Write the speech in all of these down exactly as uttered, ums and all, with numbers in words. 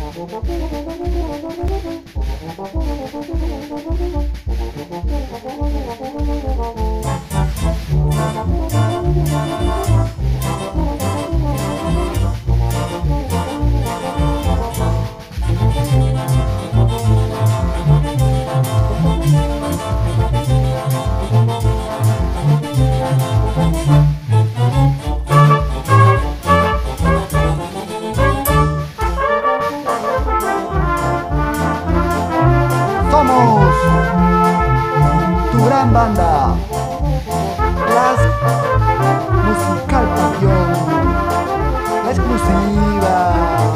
Somos tu gran banda, Class Musical Pasión, la exclusiva.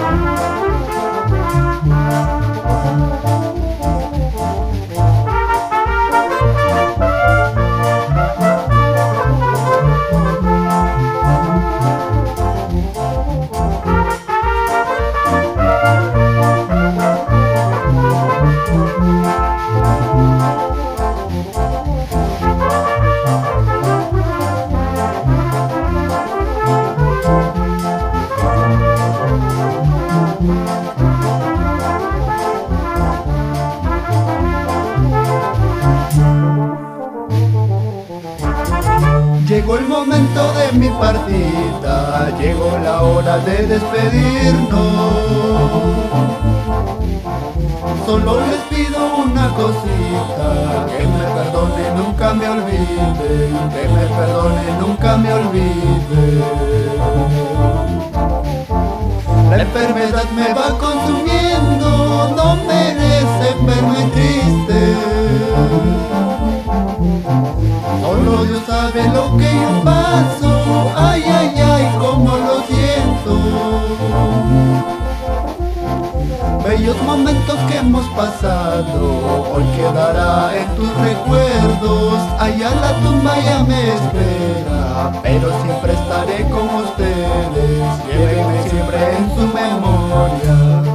Llegó el momento de mi partida, llegó la hora de despedirnos. Solo les pido una cosita, que me perdone, nunca me olviden, que me perdone, nunca me olviden. La enfermedad me va consumiendo, no merecen verme triste. Solo Dios sabe lo que yo paso, ay, ay, ay, cómo lo siento. Bellos momentos que hemos pasado, hoy quedará en tus recuerdos. Allá la tumba ya me espera, pero siempre estaré con ustedes. Llévenme siempre en su memoria.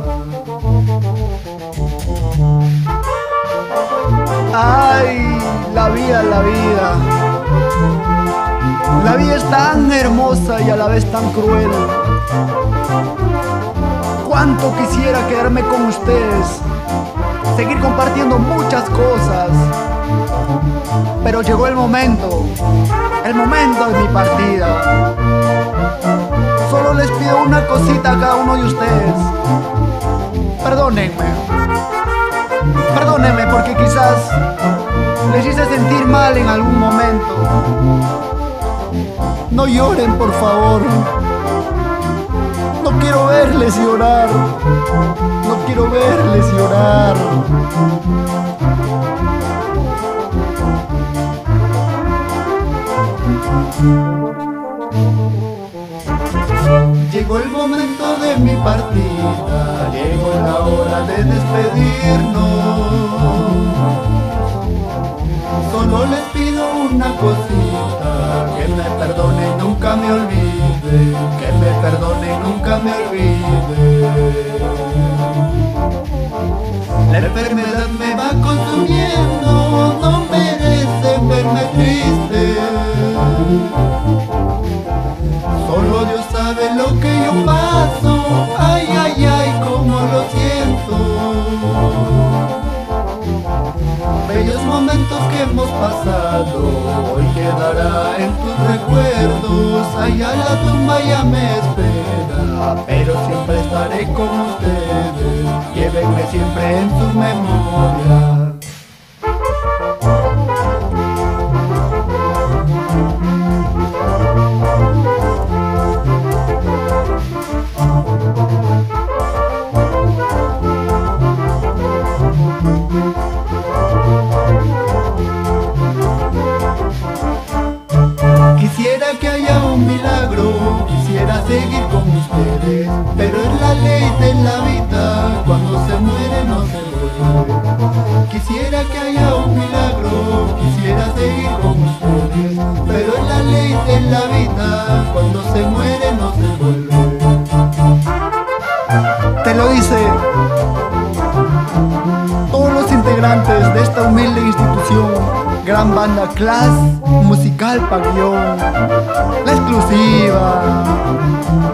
Ay, la vida, la vida. La vida es tan hermosa y a la vez tan cruel. Cuánto quisiera quedarme con ustedes, seguir compartiendo muchas cosas. Pero llegó el momento, el momento de mi partida. Solo les pido una cosita a cada uno de ustedes. Perdónenme. Perdónenme porque quizás les hice sentir mal en algún momento. No lloren, por favor. No quiero verles llorar. No quiero verles llorar. Llegó el momento de mi partida, llegó la hora de despedirnos. Solo les pido una cosita, que me perdone y nunca me olvide, que me perdone y nunca me olvide. La enfermedad me va consumiendo, no merece verme triste. Solo Dios sabe lo que yo paso, ay, ay, ay, cómo lo siento. Bellos momentos que hemos pasado, hoy quedará en tus recuerdos. Allá la tumba ya me espera, pero siempre estaré con ustedes. Llévenme siempre en su memoria. Quisiera que haya un milagro, quisiera seguir con ustedes, pero es la ley de la vida, cuando se muere no se vuelve. Quisiera que haya un milagro, quisiera seguir con ustedes, pero es la ley de la vida, cuando se muere no se vuelve. Te lo dice todos los integrantes de esta humilde institución, gran banda Class Musical Pasión, la exclusiva.